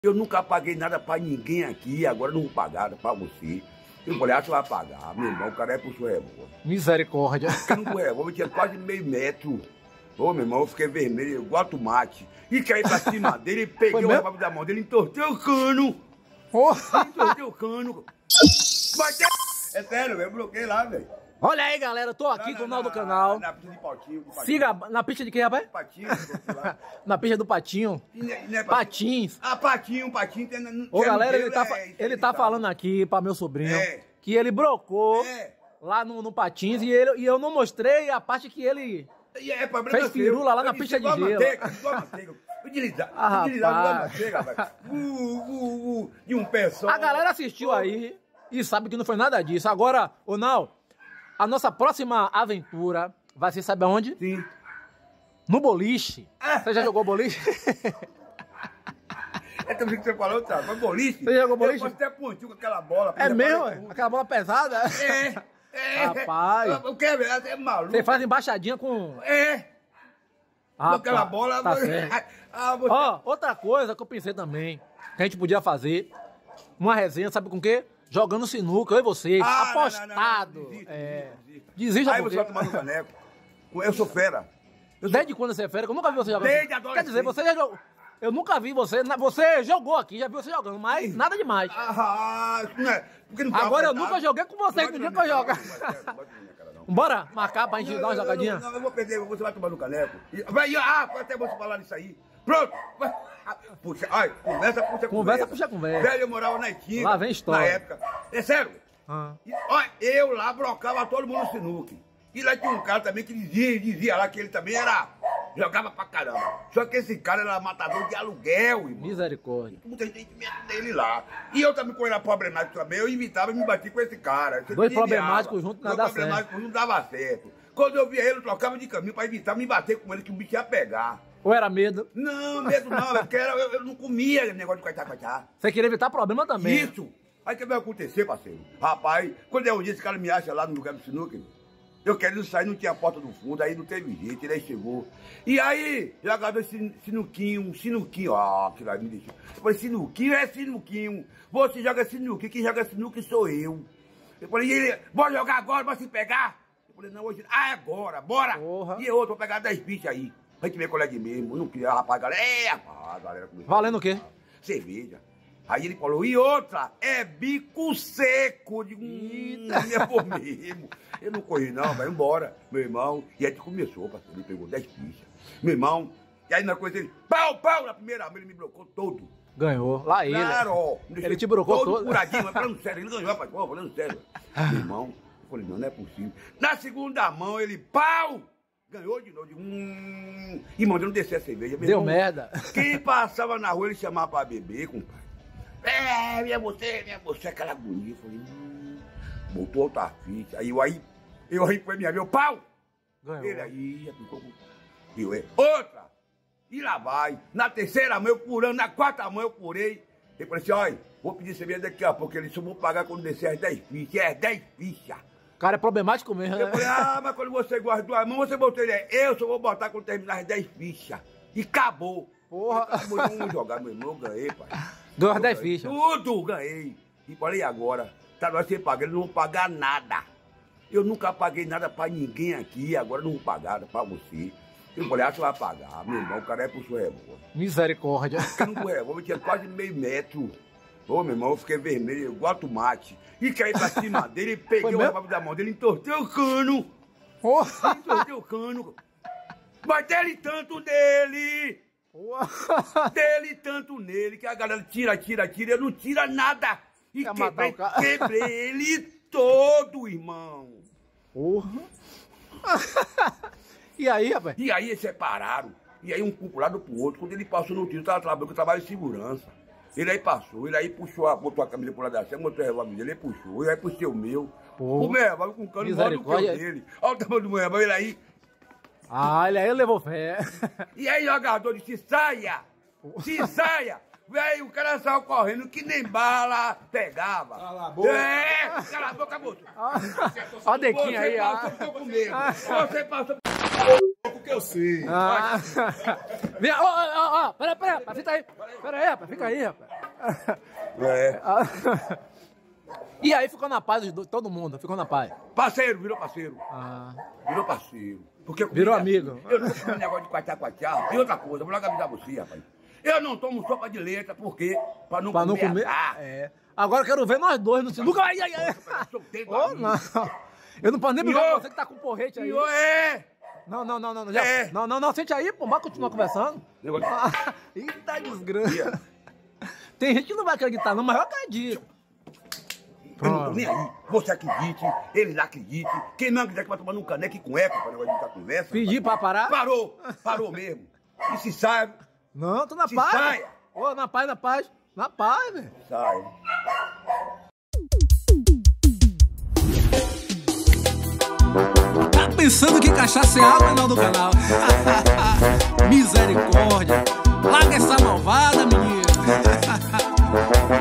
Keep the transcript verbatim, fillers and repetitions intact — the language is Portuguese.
Eu nunca paguei nada pra ninguém aqui, agora não vou pagar pra você. Eu falei, ah, você vai pagar. Meu irmão, o cara é pro seu revólver. Misericórdia. Porque no revólver tinha quase meio metro. Ô, meu irmão, eu fiquei vermelho, igual tomate. E caí pra cima dele, peguei o revólver da mão dele, entortei o cano. Oh. Entortei o cano. Vai ter... É sério, eu bloqueei lá, velho. Olha aí, galera, eu tô aqui com o nome do canal. Na pista de Patinho. De Patinho. Siga na pista de quem, rapaz? Patinho, lá. Na pista do Patinho. Não é, não é Patins. Ah, Patinho, Patinho. Tem, Ô, galera, ele tá, é, ele tá falando aqui pra meu sobrinho é. que ele brocou é. lá no, no Patins e, ele, e eu não mostrei a parte que ele é, fez firula lá na pista de gelo. Manteiga, igual manteiga. Utilizar, ah, utilizar igual manteiga, rapaz. Uh, uh, uh, de um pé só. A galera assistiu aí e sabe que não foi nada disso. Agora, ô Nau, a nossa próxima aventura vai ser, sabe aonde? Sim. No boliche. Ah. Você já jogou boliche? É também que você falou, tá? Mas boliche? Você jogou boliche? Eu posso ter pontinho com aquela bola. É mesmo? É? Aquela bola pesada? É. É. Rapaz. O que é verdade? É maluco. Você faz embaixadinha com... É. Com aquela bola... Tá certo. Ah, você... Ó, outra coisa que eu pensei também, que a gente podia fazer, uma resenha, sabe com o quê? Jogando sinuca, eu e vocês, ah, apostado. Não, não, não, desiste, é. desiste. Desiste. Aí você vai tomar no caneco. Eu sou fera. Eu sou... Desde quando você é fera? Eu nunca vi você jogando. Desde adolescente. Quer dizer, você já jogou... Eu nunca vi você... Você jogou aqui, já vi você jogando, mas nada demais. Ah, não é. Porque não agora eu nunca joguei com você, que no dia que eu jogo. Bora marcar pra gente não, dar uma não, jogadinha? Não, não, eu vou perder, você vai tomar no caneco. Vai, ah, até você falar nisso aí. Pronto. Puxa, ai, conversa, puxa, conversa. Puxa, conversa. Velho, eu morava na Itinga. Lá vem história. Na época. É sério. Ah. E, ó, eu lá brocava todo mundo no sinuque. E lá tinha um cara também que dizia, dizia lá que ele também era... Jogava pra caramba. Só que esse cara era matador de aluguel, irmão. Misericórdia. Muita gente tinha medo dele lá. E eu também, quando era problemático também, eu invitava e me batia com esse cara. Você Dois problemáticos juntos não dá certo. Dois problemáticos não dava certo. Quando eu via ele, eu trocava de caminho pra evitar me bater com ele, que o bicho ia pegar. Ou era medo? Não, medo não. Porque era, eu, eu não comia aquele negócio de coitá-coitá. Você queria evitar problema também. Isso. Aí o que vai acontecer, parceiro? Rapaz, quando é um dia esse cara me acha lá no lugar do sinuca, eu querendo sair, não tinha porta do fundo, aí não teve jeito, ele aí chegou. E aí, jogador sinuquinho, sinuquinho, ah, que lá me deixou. Eu falei, sinuquinho é sinuquinho. Você joga sinuquinho, quem joga sinuquinho sou eu. Eu falei, e ele, bora jogar agora, bora se pegar? Eu falei, não, hoje, ah, é agora, bora. Porra. E eu, vou pegar dez bichos aí. A gente vê colega mesmo, eu não queria, rapaz, galera, é, rapaz, a galera começou. Valendo o quê? Cerveja. Aí ele falou, e outra, é bico seco. Eu digo, hum, é por mesmo. Eu não corri não, vai embora, meu irmão. E aí começou, parceiro, ele pegou dez fichas. Meu irmão, e aí na coisa ele, pau, pau, na primeira mão, ele me blocou todo. Ganhou, lá ele. Claro, ele te brocou todo. Todo curadinho, mas falando sério, ele ganhou, rapaz, falando sério. Meu irmão, eu falei, não, não é possível. Na segunda mão, ele, pau, ganhou de novo. Digo, hum, e mandando descer a cerveja. Deu irmão, merda. Quem passava na rua, ele chamava pra beber, compadre. É, minha você, minha você, aquela agonia. Falei, hum, botou outra ficha. Aí eu aí, eu aí foi minha, meu pau. Ganhou. Ele aí, já ficou com... Eu, é, outra. E lá vai. Na terceira mão eu curando, na quarta mão eu curei. Ele falou assim, olha, vou pedir cerveja daqui a pouco. Ele só vou pagar quando descer as dez fichas. É, dez fichas. O cara é problemático mesmo, né? Eu falei, ah, mas quando você guarda duas mãos, você botou ele aí. Eu só vou botar quando terminar as dez fichas. E acabou. Porra. Vamos jogar, meu irmão, eu ganhei, pai. Ganhou as dez fichas. Tudo, ganhei. E falei, agora, tá nós sem pagar, eles não vão pagar nada. Eu nunca paguei nada pra ninguém aqui, agora não vou pagar pra você. Eu falei, ah, você vai pagar, meu irmão, o cara é pro seu revólver. Misericórdia. Porque no revólver tinha quase meio metro. Ô, meu irmão, eu fiquei vermelho, igual tomate. E caí pra cima dele, peguei o revólver da mão dele, entortei o cano. Oh. Entortei o cano. Mas dele tanto dele. Dele tanto nele, que a galera tira, tira, tira, eu não tira nada. E Quer quebrei, quebrei ele todo, irmão. Porra. E aí, rapaz? E aí eles separaram. E aí um pro lado pro outro. Quando ele passou no tiro, tava trabalhando, eu trabalho em segurança. Ele aí passou, ele aí puxou, botou a camisa pro lado da cena, botou o revólver dele, ele puxou, eu aí puxei o meu. Porra. O meu revólver com o cano igual do que o dele. Olha o tamanho do meu revólver, ele aí. Ah, ele aí levou fé. E aí o jogador disse, saia, se saia. Velho, o cara saiu correndo que nem bala pegava. Cala a boca. É, cala a boca, moço. Olha o Dequinho aí, ó. Você passou comigo. Você passou porque eu sei. Ah. Ó, ó, ó, pera, pera, fica aí. Pera aí, rapaz, fica aí, rapaz. É. E aí ficou na paz, os dois, todo mundo, ficou na paz. Parceiro, virou parceiro. Ah. Virou parceiro. Porque Virou comigo é amigo. assim. Eu não sou um negócio de quatiá-quatiá. E outra coisa, vou logo avisar você, rapaz. Eu não tomo sopa de letra, por quê? Pra não Pra não comer. comer. azar. É. Agora eu quero ver nós dois no sinuca. Ai, ai, ai. Solteiro Oh, da não. vida. Eu não posso nem brigar Senhor. com você que tá com porrete aí. Senhor, é! Não, não, não, não. Já... É. Não, não, não. Sente aí, pô. Bora continuar conversando. Negócio de- Ah, eita desgraça. Tem gente que não vai acreditar, não, mas eu acredito. Eu não tô nem aí. Você acredite, eles acreditem. Quem não quiser que vai tomar um caneco com eco para negócio de muita conversa. Pedir pra parar? Parou, parou mesmo. E se sai, Não, tô na Se paz. saia. Ô, na paz, na paz. Na paz, velho. sai. Tá pensando que cachaça é água não do canal? Misericórdia! Larga essa malvada, menino!